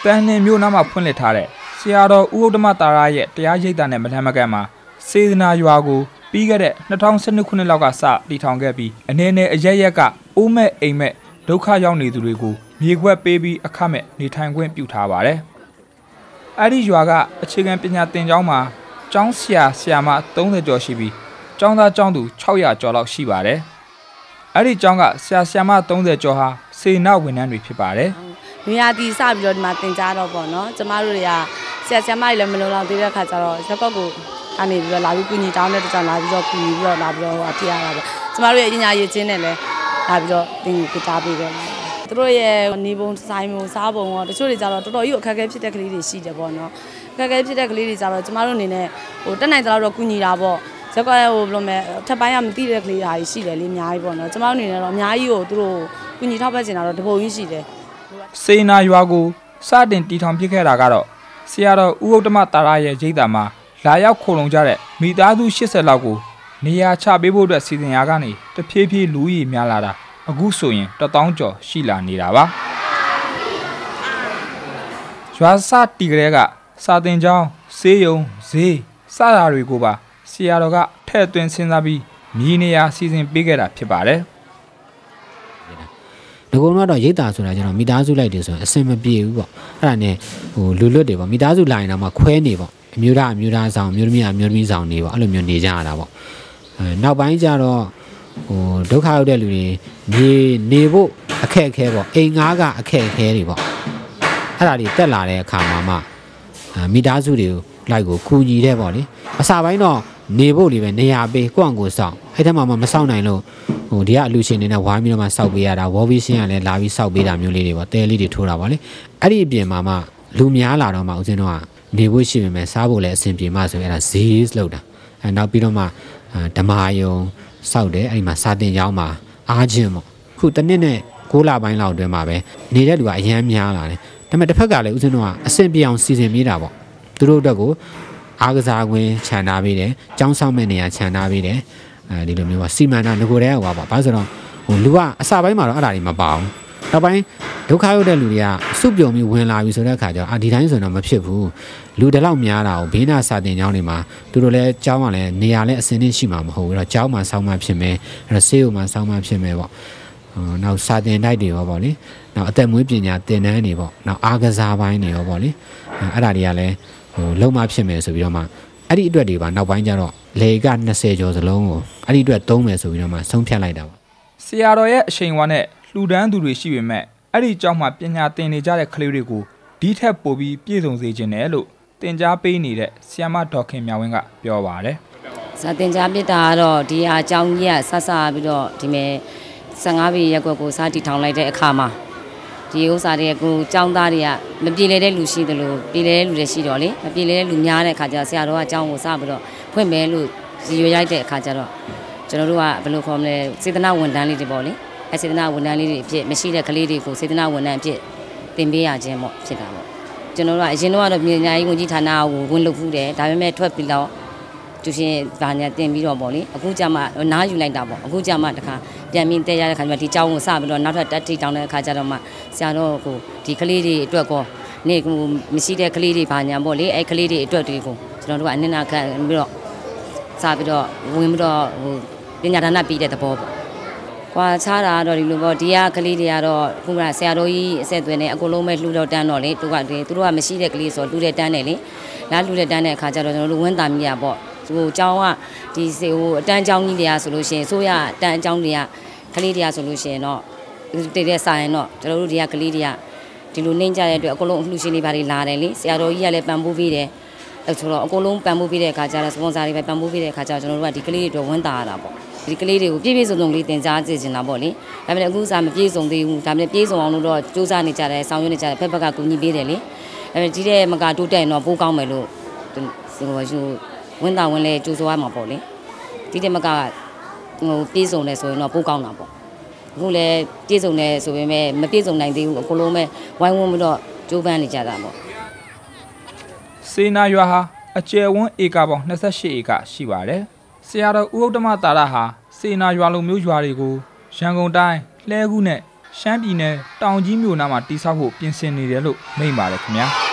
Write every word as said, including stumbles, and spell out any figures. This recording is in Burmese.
န်လင်မျိုးနားမှာဖွင့်လှစ်ထားတဲ့ဆရာတော်ဦးဥဒ္ဓမတာရရဲ့တရားရိပ်သာနဲ့မထမ်းမကန့်မှာစေတနာရွာကိုပြီးခဲ့တဲ့နှစ်ထောင်ဆယ်နှစ်ခုနှစ်လောက်ကစတည်ထောင်ခဲ့ပြီးအနေနဲ့အရရက်ကအိုးမဲ့အိမ်မဲ့ဒုက္ခရောက်နေသူတွေကိုမြေခွက်ပေးပြီးအခမဲ့နေထိုင်ခွင့်ပြုထားပါတယ်။အဲဒီရွာကအခြေခံပညာသင်ကျောင်းမှာကျောင်းဆရာဆရာမသုံးဆယ်ကျော်ရှိပြီးကျောင်းသားကျောင်းသူခြောက်ရာကျော်လောက်ရှိပါတယ်။အဲဒီကျောင်းကဆရာဆရာမသုံးဆယ်ကျော်ဟာစေနာဝန်ထမ်းတွေဖြစ်ပါတယ်။မြာတီစပြီးတော့ဒီမှာသင်ကြားတော့ပေါ့နော်။ကျမတို့တွေကဆရာဆရာမတွေလည်းမလုံလောက်သေးတဲ့ခါကျတော့ရက်ကော့ကိုအနေပြီးတော့လာပြီးကူညီတောင်းတဲ့တကြောင်လာပြီးတော့ကူညီပြီးတော့လာပြီးတော့အပြရတာပဲ။ကျမတို့ရဲ့အညာရေးချင်းနဲ့လည်းလာပြီးတော့သင်ကူတာပေးခဲ့တယ်။သူတို့ရဲ့နေပုံဆိုင်ပုံစားပုံရောတချို့တွေကြတော့တော်တော်ကြီးအခက်အခဲဖြစ်တဲ့ကလေးတွေရှိတယ်ပေါ့နော်။အခက်အခဲဖြစ်တဲ့ကလေးတွေကြတော့ကျမတို့အနေနဲ့ဟိုတက်နိုင်သလောက်တော့ကူညီတာပေါ့။ဇက်ကဟိုဘယ်လိုလဲထပ်ပိုင်းကမသိတဲ့ကလေးတွေရှိတယ်လေအများကြီးပေါ့နော်။ကျမတို့အနေနဲ့တော့အများကြီးကိုသူတို့ကူညီထောက်ပံ့နေတာတော့တပုံကြီးရှိတယ်။စေနာရွာကိုစတင်တည်ထောင်ဖြစ်ခဲ့တာကတော့ဆရာတော်ဦးဥဒ္ဓမတာရရဲ့ရိပ်သာမှာလာရောက်ခိုလုံကြတဲ့မိသားစုရှစ်ဆယ်လောက်ကိုနေရာချပေးဖို့အတွက်စီစဉ်ရာကနေတဖြည်းဖြည်းလူကြီးများလာတာအခုဆိုရင်တသောင်းကျော်ရှိလာနေတာပါရွာစတီကလေးကစာတင်ကျောင်းဆေးရုံဈေးစတာတွေကိုပါဆရာတော်ကထဲ့သွင်းစဉ်းစားပြီးမြေနေရာစီစဉ်ပေးခဲ့တာဖြစ်ပါတယ်ငကုံတော့ရိတ်တာဆိုတာကျွန်တော်မိသားစုလိုက်တယ်ဆိုရင်အဆင်မပြေဘူးပေါ့အဲ့ဒါနဲ့ဟိုလူလွတ်တွေပေါ့မိသားစုလိုက်ရင်တော့မှခွဲနေပေါ့အမျိုးသားအမျိုးသားဆောင်မျိုးသမီးအမျိုးသမီးဆောင်နေပေါ့အဲ့လိုမျိုးနေကြရတာပေါ့အဲနောက်ပိုင်းကျတော့ဟိုဒုက္ခရောက်တဲ့လူတွေနေနေဖို့အခက်အခဲပေါ့အိမ်ငါးကအခက်အခဲတွေပေါ့အဲ့ဒါတွေတက်လာတဲ့အခါမှာမှမိသားစုတွေကိုလိုက်ကိုကူညီတဲ့ပေါ့လေအစာပိုင်းတော့နေဖို့လေးပဲနေရာပေးကိုယ့်အကိုစောင့်အဲ့ထက်မှမစောင့်နိုင်လို့ဟိုဒီကအလူရှင်တွေနဲ့ဝိုင်းပြီးတော့မှစောက်ပေးရတာဝေါ်ဘီရှင်းကလည်းလာပြီးစောက်ပေးတာမျိုးလေးတွေပေါ့တဲလေးတွေထိုးတာပေါ့လေအဲ့ဒီအပြင်မှာမှလူများလာတော့မှဦးဇင်းတို့ကနေဖို့ရှိပေမဲ့စားဖို့လည်းအဆင်ပြေမှဆိုရင်အဲ့ဒါဈေးလောက်တာအဲနောက်ပြီးတော့မှဓမ္မယုံစောက်တယ်အဲ့ဒီမှာစာတင်ကျောင်းမှာအားချင်းပေါ့ခုတစ်နှစ်နဲ့ကိုးလပိုင်းလောက်အတွင်းမှာပဲနေတဲ့လူကအရန်များလာတယ်ဒါပေမဲ့တစ်ဖက်ကလည်းဦးဇင်းတို့ကအဆင်ပြေအောင်စီစဉ်မိတာပေါ့သူတို့အတွက်ကိုအားကစားခွင့်ခြံထားပေးတယ်ကျောင်းဆောင်မဲ့နေရာခြံထားပေးတယ်အဲဒီလိုမျိုးပါစီမံတာငကိုယ်တည်းဟောပါဘာဆိုတော့ဟိုလူကအစပိုင်းမှာတော့အဲ့ဒါတွေမပါဘူးနောက်ပိုင်းဒုက္ခရောက်တဲ့လူတွေကစုပြုံပြီးဝင်လာပြီဆိုတဲ့အခါကျတော့အာဒီတိုင်းဆိုတော့မဖြစ်ဘူးလူတလောက်များတာကိုဘေးနာစာတင်ကျောင်းတွေမှာသူတို့လည်းကျောင်းမှာလည်းနေရာလည်းအစင်းင်းရှိမှာမဟုတ်ဘူးအဲ့တော့ကျောင်းမှာဆောင်းမှဖြစ်မယ်အဲ့တော့ဆေးရုံမှာဆောင်းမှဖြစ်မယ်ပေါ့နောက်စာတင်တိုက်တွေရောပေါ့လေနောက်အသက်မွေးပညာသင်တန်းတွေပေါ့နောက်အားကစားပိုင်းတွေရောပေါ့လေအဲ့ဒါတွေကလည်းဟိုလုံးမဖြစ်မယ်ဆိုပြီးတော့မှအဲ့ဒီအတွက်တွေပါနောက်ပိုင်းကျတော့လေကနှစ်ဆယ်ကျော်စလုံးကိုအဲ့ဒီအတွက်သုံးမယ်ဆိုပြီးတော့မှဆုံးဖြတ်လိုက်တာပေါ့ဆရာတော်ရဲ့အချိန်ဝါနဲ့လှူဒန်းသူတွေရှိပေမဲ့အဲ့ဒီကျောင်းမှာပညာသင်နေကြတဲ့ကလေးတွေကိုဒီထက်ပိုပြီးပြည့်စုံစေခြင်းနဲ့လို့သင်ကြားပေးနေတဲ့ဆရာမဒေါ်ခင်မြဝင်းကပြောပါတယ်။စာသင်ကြားပြတာကတော့ဒီအကြောင်းကြီးကဆက်ဆက်ပြီးတော့ဒီမဲ့ဆယ်ငါးပေရက်ကွက်ကိုစတီထောင်လိုက်တဲ့အခါမှာဒီဥစ္စာတွေကိုကျောင်းသားတွေကမပြေလည်တဲ့လူရှိတယ်လို့ပြေလည်တဲ့လူတွေရှိတော့လေမပြေလည်တဲ့လူများတဲ့အခါကျဆရာတော်ကကျောင်းကိုစပြီးတော့ဖွင့်မယ်လို့ရည်ရွယ်ရိုက်တဲ့အခါကျတော့ကျွန်တော်တို့ကဘယ်လိုခေါ်မလဲစေတနာဝန်ထမ်းလေးတွေပေါ့လေအဲစေတနာဝန်ထမ်းလေးတွေအဖြစ်မရှိတဲ့ကလေးတွေကိုစေတနာဝန်ထမ်းအဖြစ်သင်ပေးရခြင်းပေါ့ဖြစ်တာပေါ့ကျွန်တော်တို့ကအရင်တော့ကတော့ပြည်ညာရေးဝန်ကြီးဌာနကိုဝင်လုပ်ဖူးတယ်ဒါပေမဲ့ထွက်ပြီးတော့ကျူရှင်ဗာညာတင်ပြီးတော့ပေါ့လေအခုကျမှနားယူလိုက်တာပေါ့အခုကျမှတခါပြန်ပြီးတည့်ရတဲ့ခါကျမှဒီကျောင်းကိုစပြီးတော့နောက်ထပ်တက်ထိတောင်းတဲ့အခါကျတော့မှဆရာတော်ကိုဒီကလေးတွေအတွက်ကောနေမရှိတဲ့ကလေးတွေဗာညာပေါ့လေအဲကလေးတွေအတွက်တွေကိုကျွန်တော်တို့ကအနစ်နာခံပြီးတော့စပြီးတော့ဝင်ပြီးတော့ဟိုပညာဒါနပြီးတဲ့သဘောပေါ့ကွာချတာတော့ဒီလိုပေါ့ဒီကကလေးတွေကတော့ခုကဆရာတော်ကြီးအဆက်သွင်းနေအကုန်လုံးပဲလှူတော့တန်းတော့လေသူကသူတို့ကမရှိတဲ့ကလေးဆိုလှူတဲ့တန်းတယ်လေလားလှူတဲ့တန်းတဲ့အခါကျတော့ကျွန်တော်တို့ဝန်းတာမိရပေါ့ဟိုကျောင်းကဒီဟိုအတန်းကျောင်းကြီးတွေကဆိုလို့ရှိရင်ဆိုရအတန်းကျောင်းတွေကကလေးတွေကဆိုလို့ရှိရင်တော့တည်တဲ့ဆိုင်တော့ကျွန်တော်တို့ဒီကကလေးတွေကဒီလိုနှိမ့်ကြတဲ့အတွက်အကုန်လုံးလှူရှင်တွေပါတွေလာတယ်လေဆရာတော်ကြီးကလည်းပံ့ပိုးပေးတယ်အဲဆိုတော့အကုန်လုံးပံ့ပိုးပေးတဲ့အခါကျတော့စပွန်ဆာတွေပဲပံ့ပိုးပေးတဲ့အခါကျတော့ကျွန်တော်တို့ကဒီကလေးတွေအတွက်ဝန်းတာရတာပေါ့ဒီကလေးတွေကိုပြည့်ပြည့်စုံစုံလေးတင်ကြားစေချင်တာပေါ့လေဒါပေမဲ့အခုစားမပြည့်စုံသေးဘူးဒါပေမဲ့ပြည့်စုံအောင်လို့တော့စူးစမ်းနေကြတယ်ဆောင်ရွက်နေကြတယ်ဖက်ဖက်ကကူညီပေးတယ်လေဒါပေမဲ့ဒီတဲ့မကတိုးတက်ရင်တော့ပိုးကောင်းမယ်လို့ဟိုဝန်တာဝန်လဲကြိုးစားရမှာပေါ့လေဒီတဲ့မကဟိုပြည့်စုံတယ်ဆိုရင်တော့ပိုးကောင်းတာပေါ့အခုလဲပြည့်စုံတယ်ဆိုပေမဲ့မပြည့်စုံနိုင်သေးဘူးအကုန်လုံးပဲဝိုင်းဝန်းပြီးတော့ကြိုးပမ်းနေကြတာပေါ့စေနာရွာဟာအကျယ်ဝန်းဧကပေါင်းနှစ်ဆယ့်ရှစ်ဧကရှိပါတယ်ဆရာတော်ဦးဥဒ္ဓမတာရဟာစေနာရွာလိုမျိုးရွာတွေကိုရန်ကုန်တိုင်းလှဲကူးနဲ့ရှမ်းပြည်နယ်တောင်ကြီးမြို့နားမှာတိစောက်ဖို့ပြင်ဆင်နေတယ်လို့မိန့်ပါတယ်ခင်ဗျာ